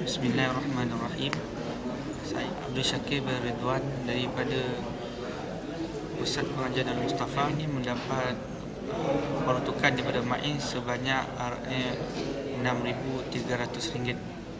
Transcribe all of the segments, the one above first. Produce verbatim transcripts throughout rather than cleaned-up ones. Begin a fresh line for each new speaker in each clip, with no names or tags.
Bismillahirrahmanirrahim. Saya Abdul Syakir bin Ridwan daripada Pusat Pengajian Al-Mustafa ini mendapat uh, peruntukan daripada MAIS sebanyak uh, enam ribu tiga ratus ringgit.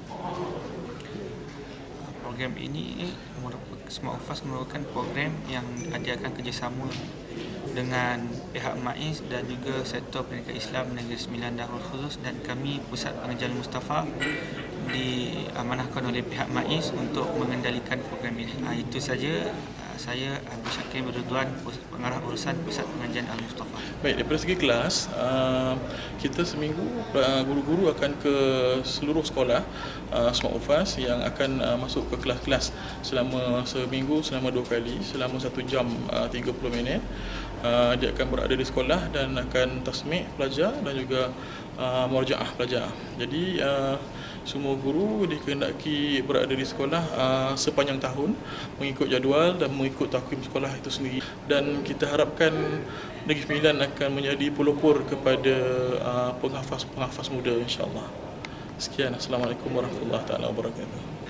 Program ini merupakan Smart Ufas merupakan program yang diadakan kerjasama dengan pihak MAIS dan juga Sektor Pendidikan Islam Negeri Sembilan Darul Khulus, dan kami Pusat Pengajian Al-Mustafa diamanahkan oleh pihak MAIS untuk mengendalikan program ini. Ha, itu saja. Saya Abdul Syakir bin Ridwan, pengarah urusan Pusat Pengajian Al-Mustafa.
Baik, daripada segi kelas, uh, kita seminggu uh, guru-guru akan ke seluruh sekolah uh, Smart Ufas yang akan uh, masuk ke kelas-kelas selama seminggu, selama dua kali, selama satu jam uh, tiga puluh minit. Uh, dia akan berada di sekolah dan akan tasmik pelajar dan juga uh, murajaah pelajar. Jadi uh, semua guru dikehendaki berada di sekolah uh, sepanjang tahun mengikut jadual dan mengikut takwim sekolah itu sendiri. Dan kita harapkan Negeri Sembilan akan menjadi pelopor kepada uh, penghafaz-penghafaz muda, insya-Allah. Sekian, Assalamualaikum warahmatullahi wabarakatuh.